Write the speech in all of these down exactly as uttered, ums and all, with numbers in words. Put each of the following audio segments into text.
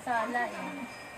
sala eh.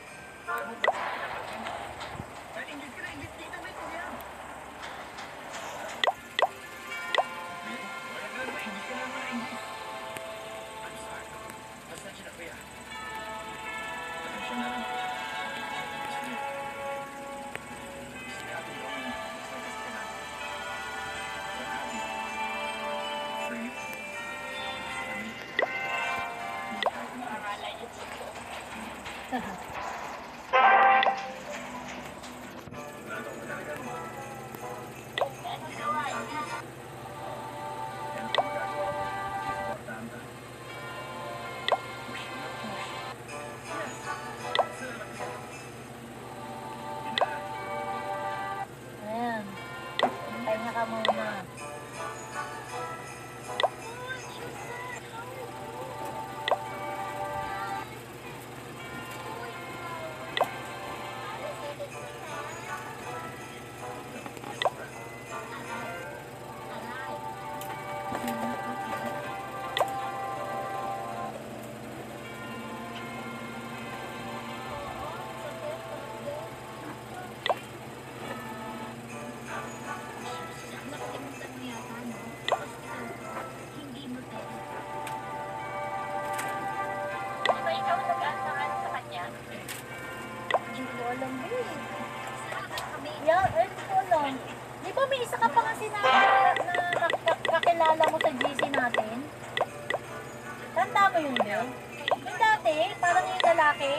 Ayan. Pahinga ka muna. Yeah, earth ko lang. Di ba may isa ka pa kasi na, na kakilala mo sa G C natin? Tanda mo yun, Bel? Yung dati, parang yung lalaki.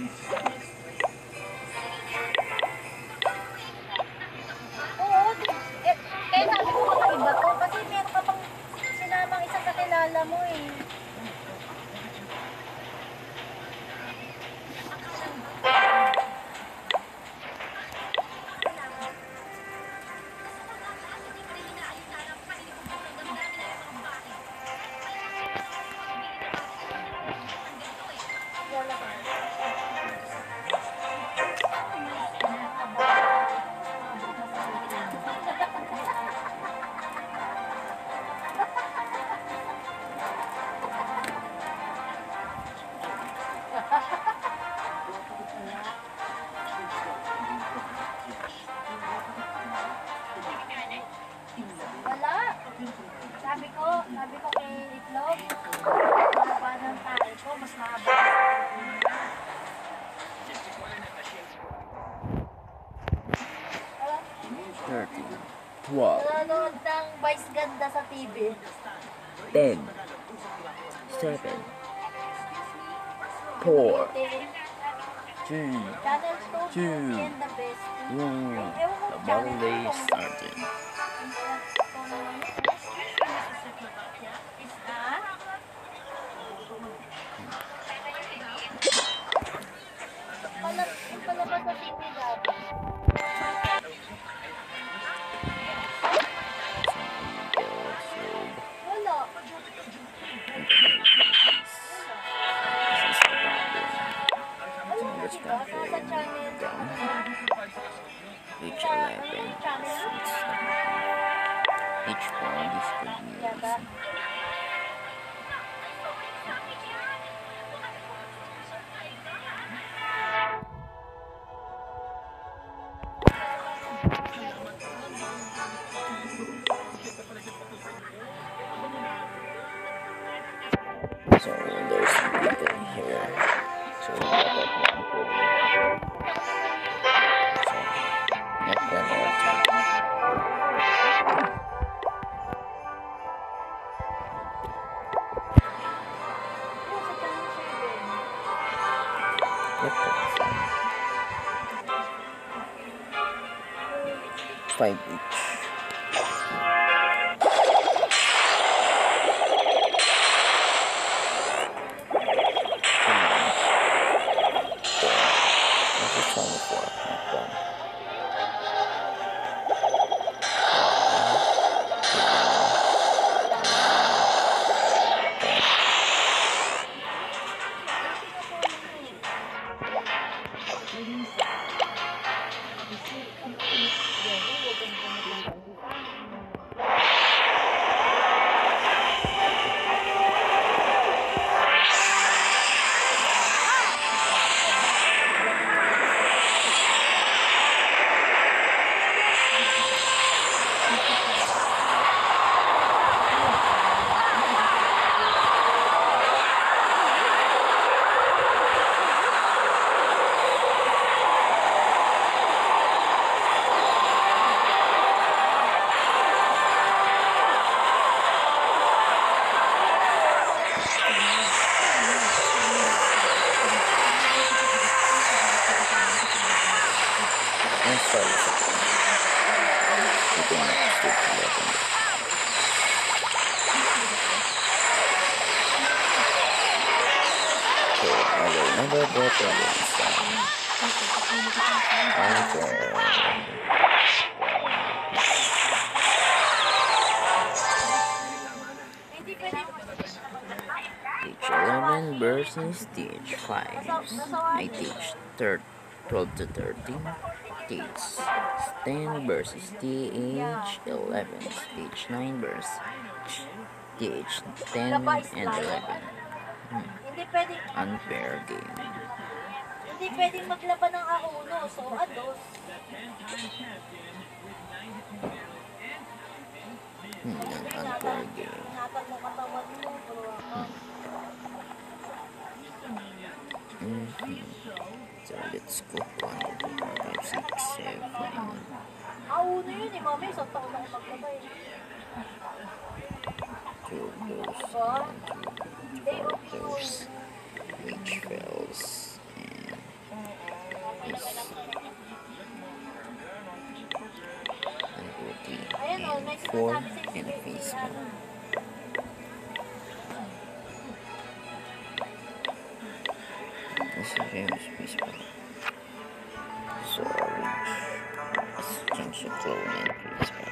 Oo, eh, kaya sabi ko kakaiba to. Kasi meron ka pang sinamang isang kakilala mo eh. Wala. Sabi ko, sabi ko kay Itlog, mahaba ng tayo ko, mas mahaba. thirteen, twelve, Nanonood ng Vice Ganda sa T V. ten, seven, four, three, Channel two, two, and the best. one. The ball day is starting. Palabas sa T V dati. Wala. Let's go for H eleven. H one is good news. So there's people here. So we got that one for you. So not that all five each. Ito yung stage eleven. So, I will never get against them. Unfair. Stage eleven versus stage five. I teach twelve to thirteen. Stage ten versus stage eleven. Stage nine versus stage ten and eleven. Hmm. Hindi pwedeng, Unfair game. hindi pwedeng maglaban ng A uno. So, ados. Hmm, an unfair game. Ingatan mo katawan mo, bro. Hmm. Mm-hmm. So let's go. one, two, three, four, five, six, seven. A uno yun eh, mami. Isang taon na ako maglabay. Two goes. Diba? One, two, three, four goes. Which fails. And is one, two, three, Ayan o, may and four, sinasabi sa and face ano. one. This is famous baseball. So let's change the clone and baseball.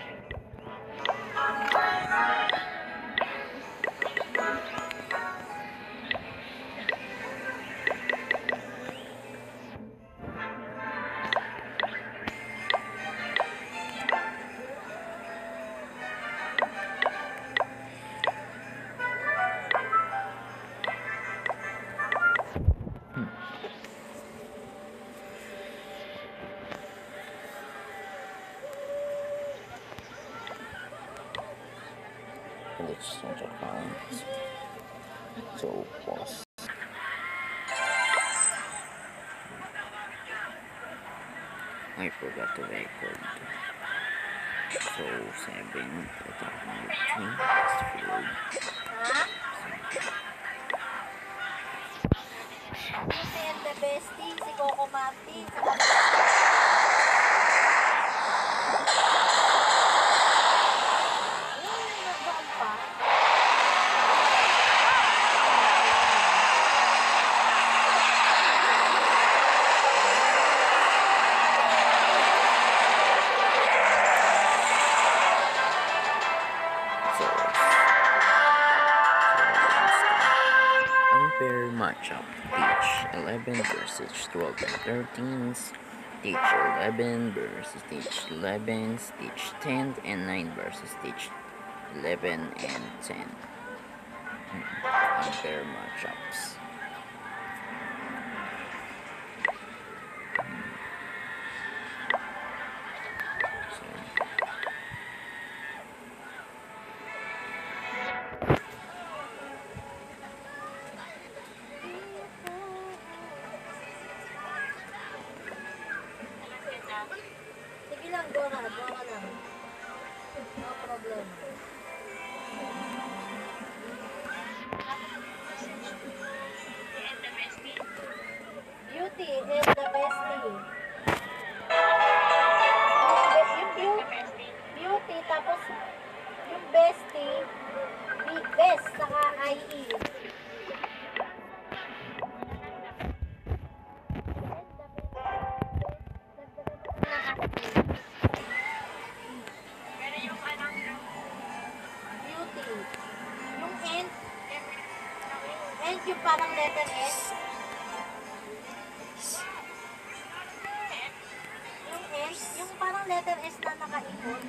Let's change accounts. So pause. I forgot to record. So seven, I think three, it's field. Ha? Si the bestie, si Coco Martin. Unfair matchup. Stage eleven versus twelve and thirteen. Stage eleven versus stage eleven. Stage ten and nine versus stage eleven and ten. Hmm. Unfair matchups. Sige lang, go na, go na lang. No problem. Beauty and the bestie. Yung, yung beauty, beauty, tapos yung bestie, big best, saka I E. And yung parang letter S. Yung S, yung parang letter S na nakaikot.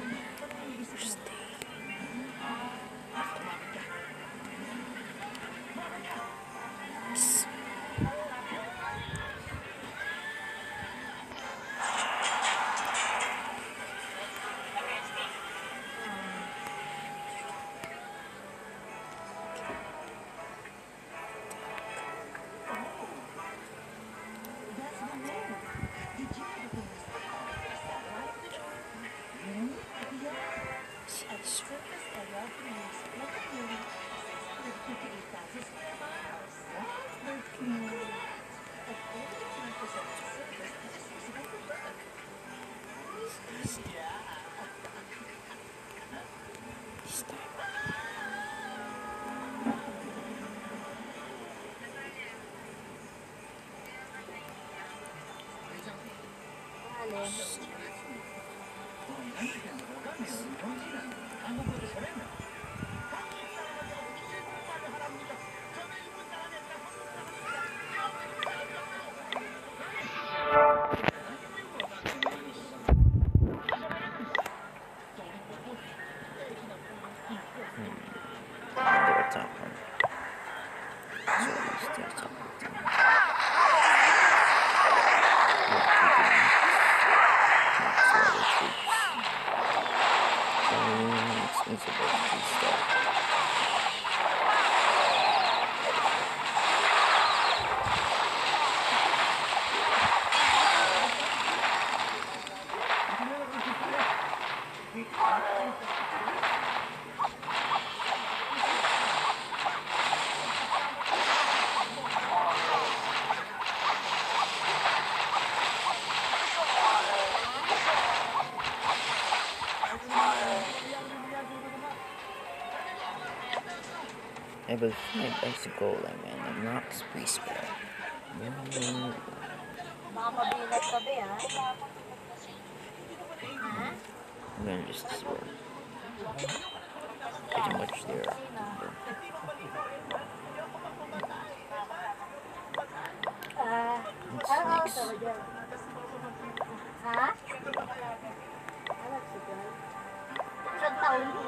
this time. Alin? Another attacker. So we still attack with him. Next level troops. And it's insufficient to start. Level five as a goal, I mean, I'm not space bar. No. Baka mabilat ka ba, ha? Ha? I'm gonna just sword. Pretty much there. Ah, What's ah, next? ha? Ano siya? Isang taon ko.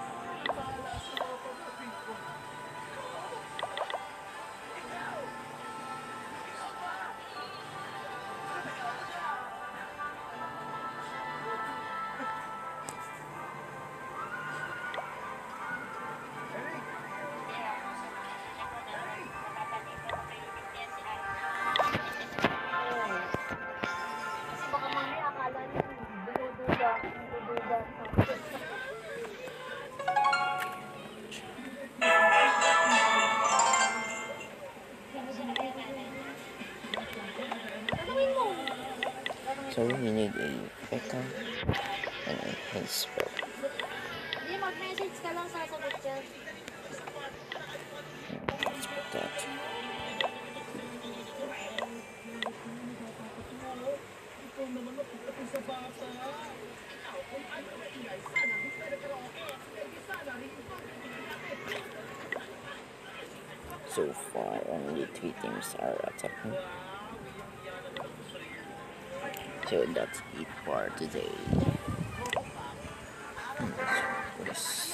Kasi baka mamaya akala niyo, dududa, dududa. Tanungin mo. So we need a Pekka and a Haze spell. Hindi, mag-message ka lang, sasagot siya. Hmm, let's put that. So far, only three teams are attacking. So that's it for today. Hmm, what is